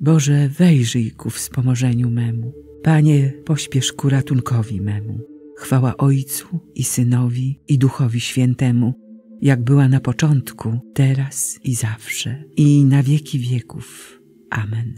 Boże, wejrzyj ku wspomożeniu memu. Panie, pośpiesz ku ratunkowi memu. Chwała Ojcu i Synowi i Duchowi Świętemu, jak była na początku, teraz i zawsze, i na wieki wieków. Amen.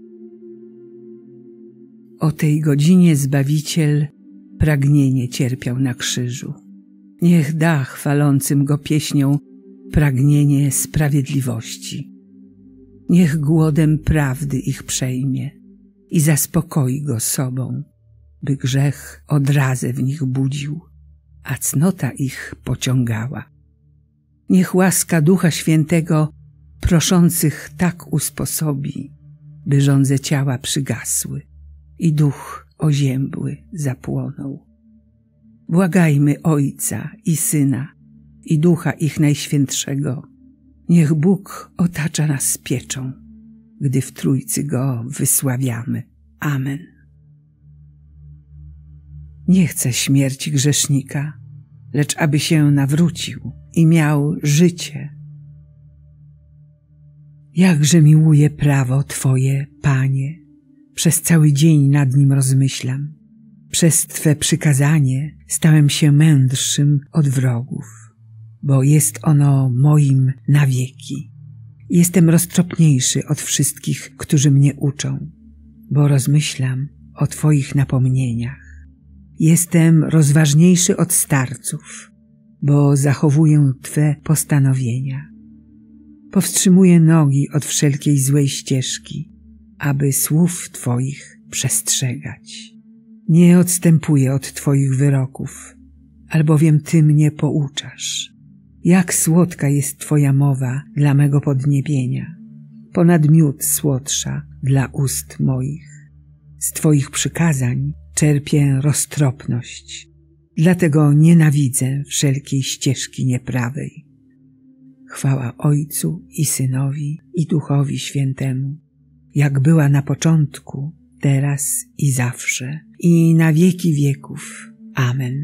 O tej godzinie Zbawiciel pragnienie cierpiał na krzyżu. Niech da chwalącym Go pieśnią pragnienie sprawiedliwości. Niech głodem prawdy ich przejmie i zaspokoi Go sobą, by grzech odrazę w nich budził, a cnota ich pociągała. Niech łaska Ducha Świętego proszących tak usposobi, by żądze ciała przygasły i duch oziębły zapłonął. Błagajmy Ojca i Syna i Ducha ich Najświętszego. Niech Bóg otacza nas pieczą, gdy w Trójcy Go wysławiamy. Amen. Nie chcę śmierci grzesznika, lecz aby się nawrócił i miał życie. Jakże miłuję prawo Twoje, Panie, przez cały dzień nad nim rozmyślam. Przez Twe przykazanie stałem się mędrszym od wrogów, bo jest ono moim na wieki. Jestem roztropniejszy od wszystkich, którzy mnie uczą, bo rozmyślam o Twoich napomnieniach. Jestem rozważniejszy od starców, bo zachowuję Twe postanowienia. Powstrzymuję nogi od wszelkiej złej ścieżki, aby słów Twoich przestrzegać. Nie odstępuję od Twoich wyroków, albowiem Ty mnie pouczasz. Jak słodka jest Twoja mowa dla mego podniebienia, ponad miód słodsza dla ust moich. Z Twoich przykazań czerpię roztropność, dlatego nienawidzę wszelkiej ścieżki nieprawej. Chwała Ojcu i Synowi i Duchowi Świętemu, jak była na początku, teraz i zawsze, i na wieki wieków. Amen.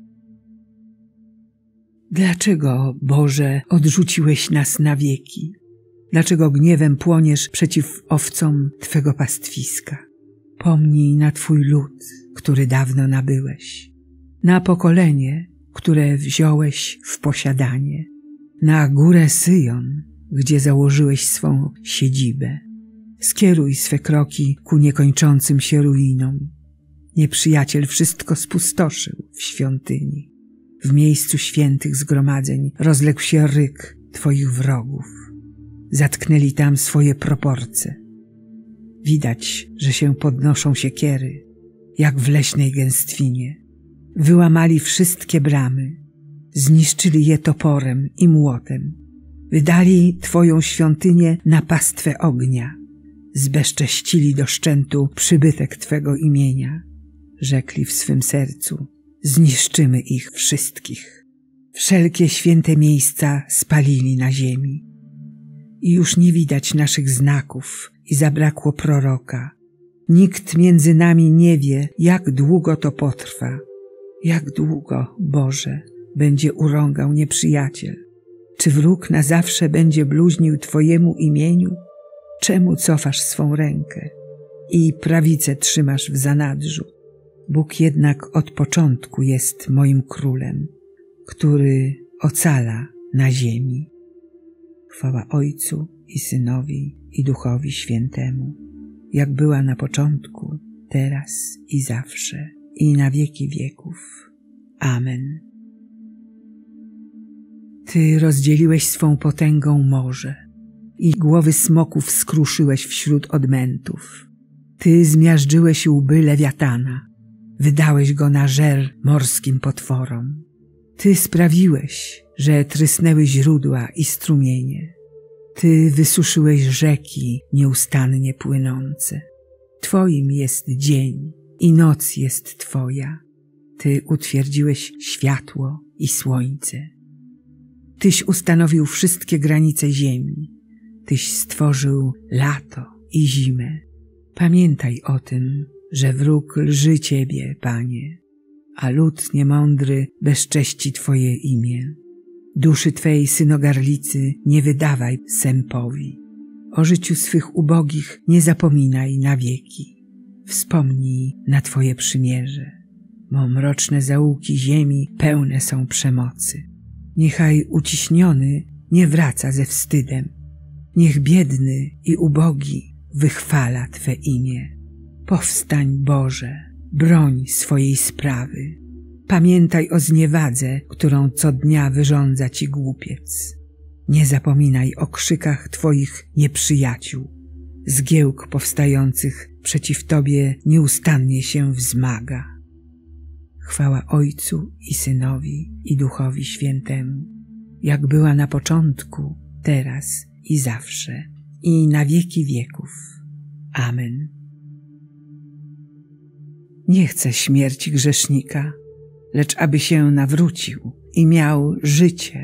Dlaczego, Boże, odrzuciłeś nas na wieki? Dlaczego gniewem płoniesz przeciw owcom Twego pastwiska? Pomnij na Twój lud, który dawno nabyłeś, na pokolenie, które wziąłeś w posiadanie, na górę Syjon, gdzie założyłeś swą siedzibę. Skieruj swe kroki ku niekończącym się ruinom. Nieprzyjaciel wszystko spustoszył w świątyni. W miejscu świętych zgromadzeń rozległ się ryk Twoich wrogów. Zatknęli tam swoje proporce. Widać, że się podnoszą siekiery, jak w leśnej gęstwinie. Wyłamali wszystkie bramy, zniszczyli je toporem i młotem. Wydali Twoją świątynię na pastwę ognia. Zbezcześcili do szczętu przybytek Twego imienia. Rzekli w swym sercu: zniszczymy ich wszystkich. Wszelkie święte miejsca spalili na ziemi. I już nie widać naszych znaków i zabrakło proroka. Nikt między nami nie wie, jak długo to potrwa. Jak długo, Boże, będzie urągał nieprzyjaciel? Czy wróg na zawsze będzie bluźnił Twojemu imieniu? Czemu cofasz swą rękę i prawicę trzymasz w zanadrzu? Bóg jednak od początku jest moim królem, który ocala na ziemi. Chwała Ojcu i Synowi i Duchowi Świętemu, jak była na początku, teraz i zawsze, i na wieki wieków. Amen. Ty rozdzieliłeś swą potęgą morze i głowy smoków skruszyłeś wśród odmętów. Ty zmiażdżyłeś łby lewiatana, wydałeś go na żer morskim potworom. Ty sprawiłeś, że trysnęły źródła i strumienie. Ty wysuszyłeś rzeki nieustannie płynące. Twoim jest dzień i noc jest Twoja. Ty utwierdziłeś światło i słońce. Tyś ustanowił wszystkie granice ziemi. Tyś stworzył lato i zimę. Pamiętaj o tym, że wróg lży Ciebie, Panie, a lud niemądry bezcześci Twoje imię. Duszy Twej synogarlicy nie wydawaj sępowi. O życiu swych ubogich nie zapominaj na wieki. Wspomnij na Twoje przymierze, bo mroczne zaułki ziemi pełne są przemocy. Niechaj uciśniony nie wraca ze wstydem. Niech biedny i ubogi wychwala Twe imię. Powstań, Boże, broń swojej sprawy. Pamiętaj o zniewadze, którą co dnia wyrządza Ci głupiec. Nie zapominaj o krzykach Twoich nieprzyjaciół. Zgiełk powstających przeciw Tobie nieustannie się wzmaga. Chwała Ojcu i Synowi i Duchowi Świętemu, jak była na początku, teraz i zawsze, i na wieki wieków. Amen. Nie chcę śmierci grzesznika, lecz aby się nawrócił i miał życie.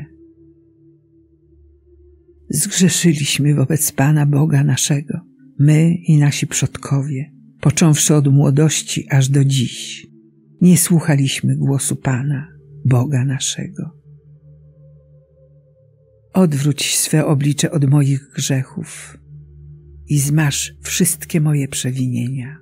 Zgrzeszyliśmy wobec Pana Boga naszego, my i nasi przodkowie, począwszy od młodości aż do dziś. Nie słuchaliśmy głosu Pana, Boga naszego. Odwróć swe oblicze od moich grzechów i zmaż wszystkie moje przewinienia.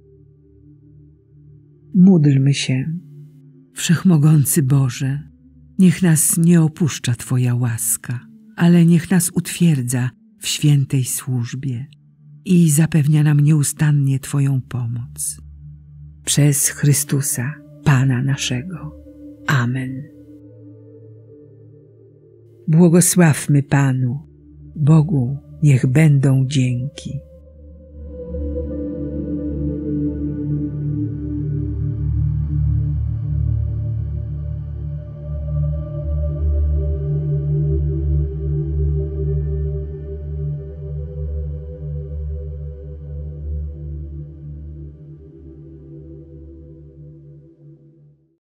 Módlmy się. Wszechmogący Boże, niech nas nie opuszcza Twoja łaska, ale niech nas utwierdza w świętej służbie i zapewnia nam nieustannie Twoją pomoc. Przez Chrystusa, Pana naszego. Amen. Błogosławmy Panu, Bogu niech będą dzięki.